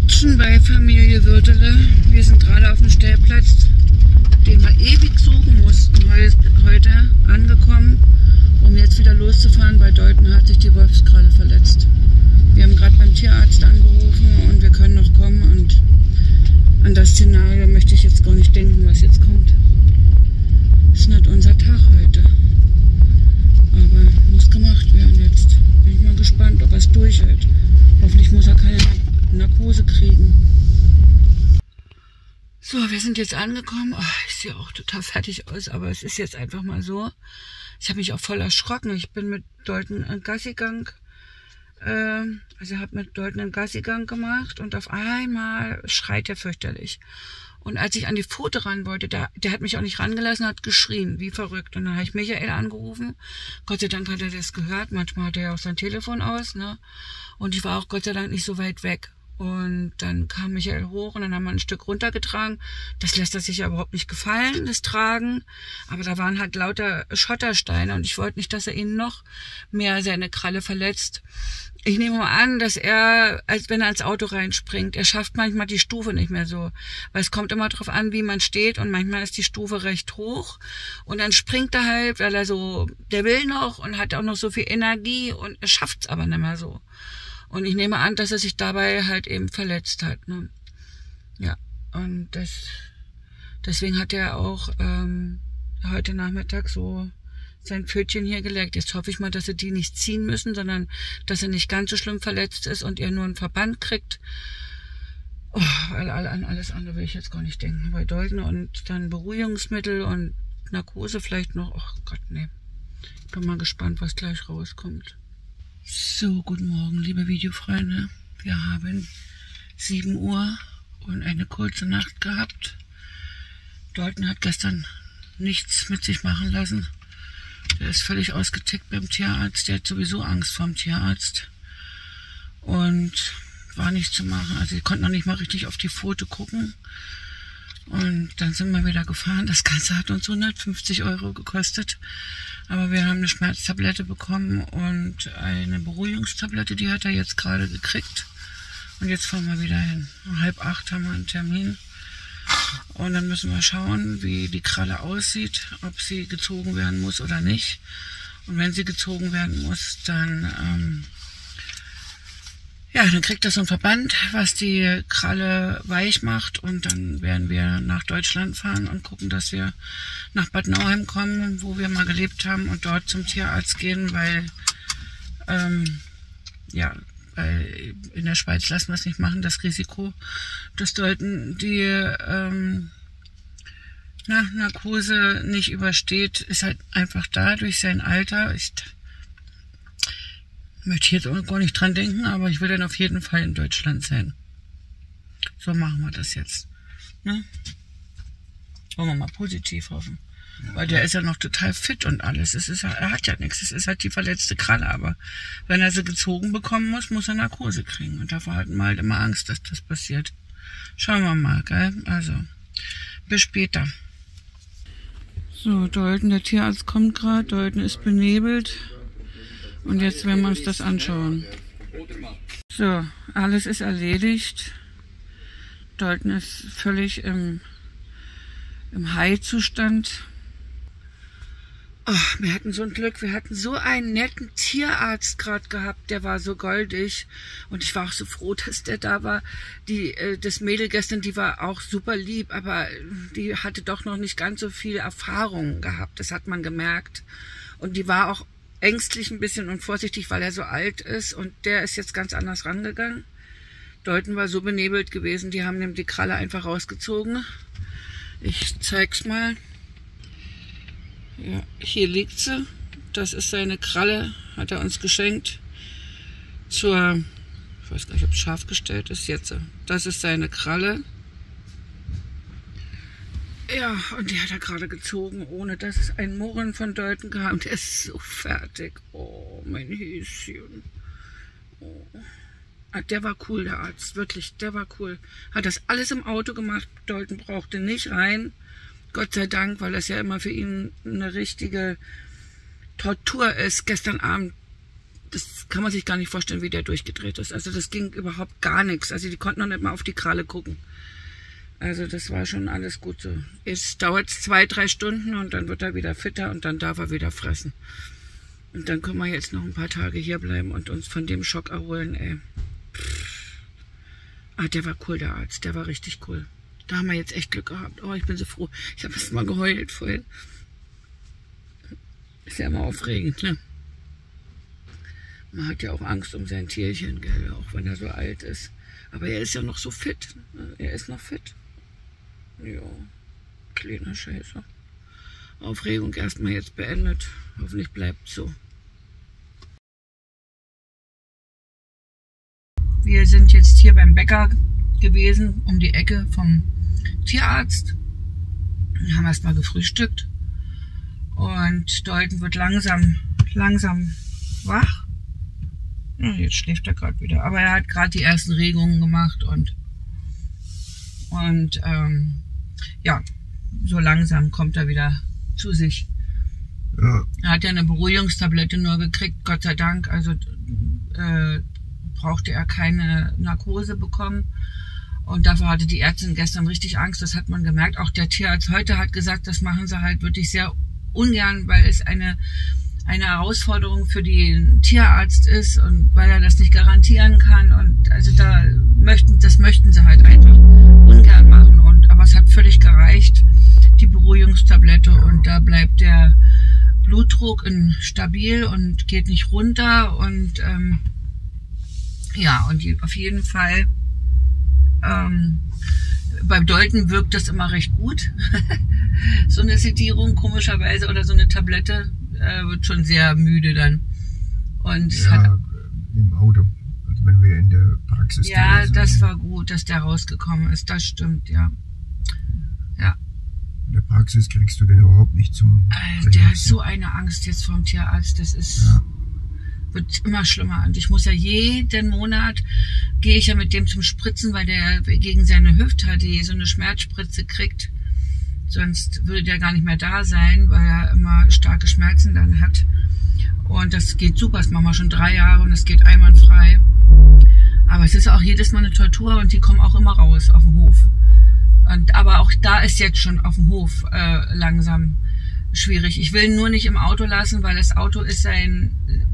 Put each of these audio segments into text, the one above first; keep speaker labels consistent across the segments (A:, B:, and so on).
A: Action bei Familie Würtele. Wir sind gerade auf dem Stellplatz, den wir ewig suchen mussten. Heute angekommen, um jetzt wieder loszufahren. Bei Deuten hat sich die Wolfskralle verletzt. Wir haben gerade beim Tierarzt angerufen und wir können noch kommen. Und an das Szenario möchte ich jetzt gar nicht denken, was jetzt kommt. Ist nicht unser Tag heute. Aber muss gemacht werden jetzt. Bin ich mal gespannt, ob er es durchhält. Hoffentlich muss er keine Narkose kriegen. So, wir sind jetzt angekommen. Oh, ich sehe auch total fertig aus, aber es ist jetzt einfach mal so. Ich habe mich auch voll erschrocken. Ich bin mit Deuten einen Gassigang, habe mit Deuten einen Gassigang gemacht und auf einmal schreit er fürchterlich. Und als ich an die Pfote ran wollte, der hat mich auch nicht rangelassen, hat geschrien, wie verrückt. Und dann habe ich Michael angerufen. Gott sei Dank hat er das gehört. Manchmal hat er ja auch sein Telefon aus, ne? Und ich war auch Gott sei Dank nicht so weit weg. Und dann kam Michael hoch und dann haben wir ein Stück runtergetragen. Das lässt er sich ja überhaupt nicht gefallen, das Tragen. Aber da waren halt lauter Schottersteine und ich wollte nicht, dass er ihn noch mehr seine Kralle verletzt. Ich nehme mal an, dass er, als wenn er ins Auto reinspringt, er schafft manchmal die Stufe nicht mehr so. Weil es kommt immer drauf an, wie man steht und manchmal ist die Stufe recht hoch. Und dann springt er halt, weil er so, der will noch und hat auch noch so viel Energie und er schafft es aber nicht mehr so. Und ich nehme an, dass er sich dabei halt eben verletzt hat. Ne? Ja, und deswegen hat er auch heute Nachmittag so sein Pfötchen hier geleckt. Jetzt hoffe ich mal, dass sie die nicht ziehen müssen, sondern dass er nicht ganz so schlimm verletzt ist und er nur einen Verband kriegt. Oh, weil an alles andere will ich jetzt gar nicht denken. Bei Deuten und dann Beruhigungsmittel und Narkose vielleicht noch. Oh Gott, nee. Bin mal gespannt, was gleich rauskommt. So, guten Morgen, liebe Videofreunde. Wir haben 7 Uhr und eine kurze Nacht gehabt. Deuten hat gestern nichts mit sich machen lassen. Der ist völlig ausgetickt beim Tierarzt. Der hat sowieso Angst vorm Tierarzt. Und war nicht zu machen. Also, die konnten noch nicht mal richtig auf die Pfote gucken. Und dann sind wir wieder gefahren. Das Ganze hat uns 150 € gekostet. Aber wir haben eine Schmerztablette bekommen und eine Beruhigungstablette, die hat er jetzt gerade gekriegt. Und jetzt fahren wir wieder hin. Um 7:30 haben wir einen Termin. Und dann müssen wir schauen, wie die Kralle aussieht, ob sie gezogen werden muss oder nicht. Und wenn sie gezogen werden muss, dann dann kriegt er so einen Verband, was die Kralle weich macht. Und dann werden wir nach Deutschland fahren und gucken, dass wir nach Bad Nauheim kommen, wo wir mal gelebt haben, und dort zum Tierarzt gehen, weil in der Schweiz lassen wir es nicht machen, das Risiko, dass Deuten die Narkose nicht übersteht, ist halt einfach da durch sein Alter. Ich möchte jetzt auch gar nicht dran denken, aber ich will dann auf jeden Fall in Deutschland sein. So machen wir das jetzt. Ne? Wollen wir mal positiv hoffen. Weil der ist ja noch total fit und alles. Er hat ja nichts. Es ist halt die verletzte Kralle. Aber wenn er sie gezogen bekommen muss, muss er Narkose kriegen. Und davor hatten wir halt immer Angst, dass das passiert. Schauen wir mal, gell? Also, bis später. So, Deuten, der Tierarzt kommt gerade. Deuten ist benebelt. Und jetzt werden wir uns das anschauen. So, alles ist erledigt. Deuten ist völlig im High-Zustand. Oh, wir hatten so ein Glück. Wir hatten so einen netten Tierarzt gerade gehabt. Der war so goldig. Und ich war auch so froh, dass der da war. Das Mädel gestern, die war auch super lieb, aber die hatte doch noch nicht ganz so viel Erfahrung gehabt. Das hat man gemerkt. Und die war auch ängstlich ein bisschen und vorsichtig, weil er so alt ist. Und der ist jetzt ganz anders rangegangen. Deuten war so benebelt gewesen, die haben ihm die Kralle einfach rausgezogen. Ich zeig's mal. Ja, hier liegt sie. Das ist seine Kralle, hat er uns geschenkt. Ich weiß gar nicht, ob es scharf gestellt ist jetzt. Das ist seine Kralle. Ja, und die hat er gerade gezogen, ohne dass es ein Murren von Deuten gab. Der ist so fertig. Oh, mein Häschen. Oh. Der war cool, der Arzt. Wirklich, der war cool. Hat das alles im Auto gemacht. Deuten brauchte nicht rein. Gott sei Dank, weil das ja immer für ihn eine richtige Tortur ist. Gestern Abend das kann man sich gar nicht vorstellen, wie der durchgedreht ist. Also das ging überhaupt gar nichts. Also die konnten noch nicht mal auf die Kralle gucken. Also das war schon alles gut so. Es dauert 2-3 Stunden und dann wird er wieder fitter und dann darf er wieder fressen. Und dann können wir jetzt noch ein paar Tage hier bleiben und uns von dem Schock erholen, ey. Ah, der war cool, der Arzt. Der war richtig cool. Da haben wir jetzt echt Glück gehabt. Oh, ich bin so froh. Ich habe erst mal geheult vorhin. Ist ja immer aufregend, ne? Man hat ja auch Angst um sein Tierchen, gell? Auch wenn er so alt ist. Aber er ist ja noch so fit. Er ist noch fit. Ja, kleiner Scheiße. Aufregung erstmal jetzt beendet. Hoffentlich bleibt so. Wir sind jetzt hier beim Bäcker gewesen, um die Ecke vom Tierarzt. Wir haben erstmal gefrühstückt. Und Dalton wird langsam wach. Ja, jetzt schläft er gerade wieder. Aber er hat gerade die ersten Regungen gemacht und ja, so langsam kommt er wieder zu sich. Ja. Er hat ja eine Beruhigungstablette nur gekriegt, Gott sei Dank. Also brauchte er keine Narkose bekommen. Und dafür hatte die Ärztin gestern richtig Angst, das hat man gemerkt. Auch der Tierarzt heute hat gesagt, das machen sie halt wirklich sehr ungern, weil es eine Herausforderung für den Tierarzt ist und weil er das nicht garantieren kann. Und also das möchten sie halt einfach ungern machen. Aber es hat völlig gereicht, die Beruhigungstablette. Und da bleibt der Blutdruck stabil und geht nicht runter. Und ja, und auf jeden Fall beim Dalton wirkt das immer recht gut. So eine Sedierung komischerweise oder so eine Tablette wird schon sehr müde dann. Und ja,
B: im Auto, also wenn wir in der Praxis.
A: Ja, das war gut, dass der rausgekommen ist, das stimmt, ja. Ja.
B: In der Praxis kriegst du den überhaupt nicht zum...
A: Der hat so eine Angst jetzt vom Tierarzt, das ist... Ja. Wird immer schlimmer. Und ich muss ja jeden Monat, gehe ich ja mit dem zum Spritzen, weil der gegen seine Hüfte so eine Schmerzspritze kriegt. Sonst würde der gar nicht mehr da sein, weil er immer starke Schmerzen dann hat. Und das geht super, das machen wir schon 3 Jahre und es geht einwandfrei. Aber es ist auch jedes Mal eine Tortur und die kommen auch immer raus auf dem Hof. Aber auch da ist jetzt schon auf dem Hof langsam schwierig. Ich will ihn nur nicht im Auto lassen, weil das Auto ist seine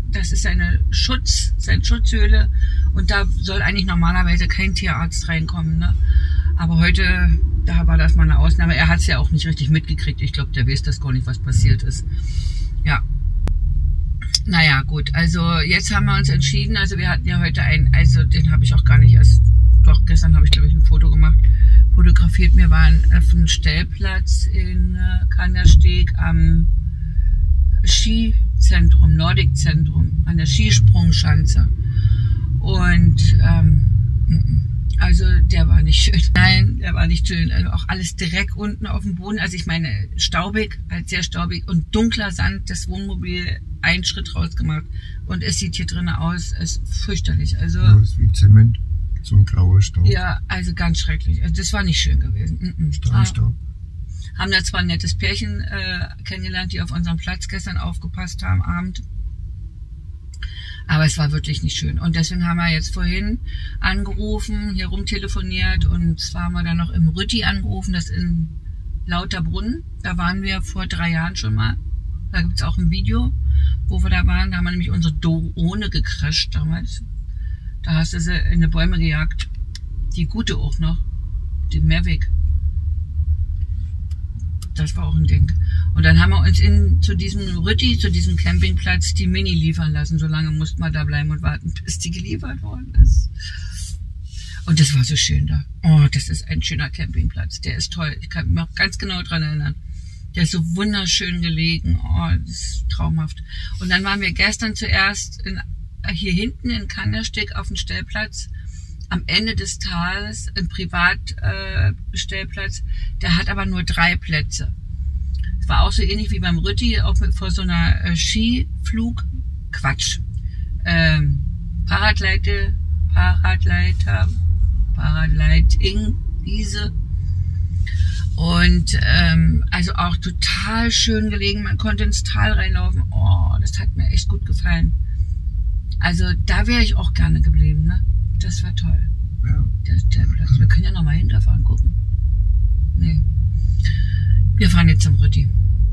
A: Schutzhöhle und da soll eigentlich normalerweise kein Tierarzt reinkommen, ne? Aber heute, da war das mal eine Ausnahme. Er hat es ja auch nicht richtig mitgekriegt. Ich glaube, der weiß das gar nicht, was passiert ist. Ja. Naja, gut. Also jetzt haben wir uns entschieden. Also wir hatten ja heute also den habe ich auch gar nicht erst, doch gestern habe ich, glaube ich, ein Foto gemacht, fotografiert. Wir waren auf einem Stellplatz in Kandersteg am Skizentrum, Nordic-Zentrum, an der Skisprungschanze. Und also der war nicht schön. Nein, der war nicht schön. Also auch alles Dreck unten auf dem Boden. Also ich meine staubig, halt sehr staubig und dunkler Sand, das Wohnmobil einen Schritt rausgemacht. Und es sieht hier drinnen aus, es ist fürchterlich. Also
B: ja, es ist wie Zement, so ein grauer Staub.
A: Ja, also ganz schrecklich. Also das war nicht schön gewesen.
B: Staub.
A: Haben da zwar ein nettes Pärchen kennengelernt, die auf unserem Platz gestern aufgepasst haben, Abend. Aber es war wirklich nicht schön. Und deswegen haben wir jetzt vorhin angerufen, hier rumtelefoniert und zwar haben wir dann noch im Rütti angerufen, das in Lauterbrunn. Da waren wir vor 3 Jahren schon mal. Da gibt es auch ein Video, wo wir da waren. Da haben wir nämlich unsere Drohne gecrasht damals. Da hast du sie in die Bäume gejagt. Die gute auch noch. Die Mavic. Das war auch ein Ding. Und dann haben wir uns zu diesem Rütti, zu diesem Campingplatz, die Mini liefern lassen. So lange mussten wir da bleiben und warten, bis die geliefert worden ist. Und das war so schön da. Oh, das ist ein schöner Campingplatz. Der ist toll. Ich kann mich auch ganz genau dran erinnern. Der ist so wunderschön gelegen. Oh, das ist traumhaft. Und dann waren wir gestern zuerst hier hinten in Kandersteg auf dem Stellplatz. Am Ende des Tales ein Privatstellplatz, der hat aber nur 3 Plätze. Es war auch so ähnlich wie beim Rütti, auch vor so einer Paragliding-Wiese. Und also auch total schön gelegen. Man konnte ins Tal reinlaufen. Oh, das hat mir echt gut gefallen. Also da wäre ich auch gerne geblieben, ne? Das war toll.
B: Ja.
A: Der Stellplatz. Wir können ja noch mal hinterfahren, gucken. Nee. Wir fahren jetzt zum Rütti.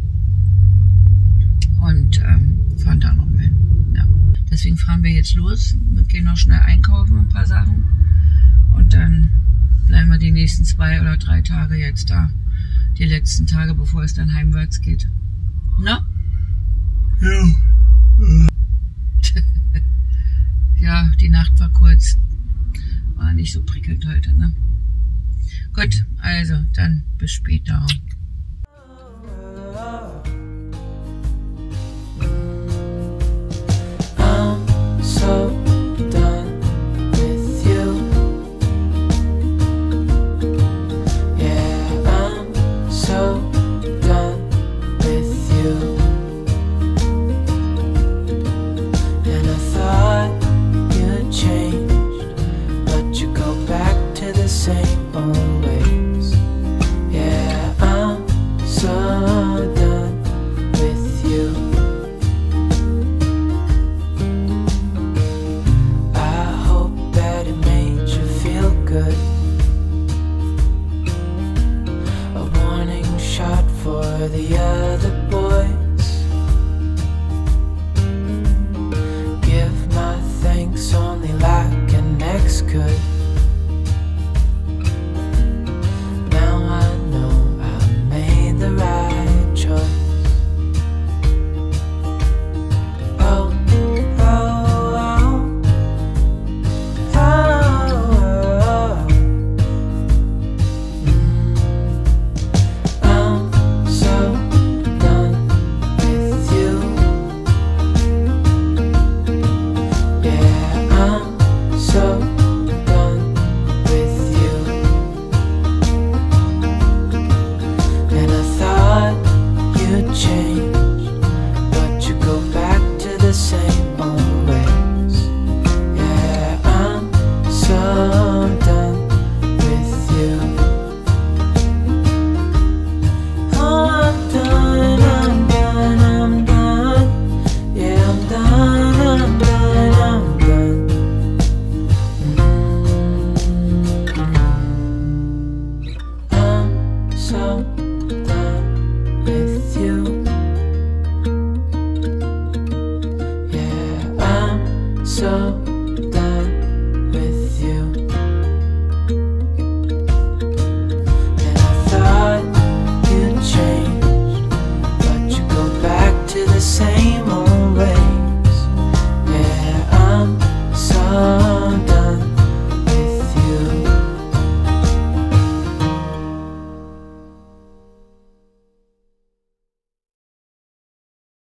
A: Und fahren da noch mal hin. Ja. Deswegen fahren wir jetzt los. Wir gehen noch schnell einkaufen, ein paar Sachen. Und dann bleiben wir die nächsten 2 oder 3 Tage jetzt da. Die letzten Tage, bevor es dann heimwärts geht. Na?
B: Ja.
A: Ja, die Nacht war kurz. War nicht so prickelnd heute, ne? Gut, also, dann bis später.
C: The other boys, give my thanks only like an ex could. Now I know I made the right choice. Oh, oh, oh, oh, oh. So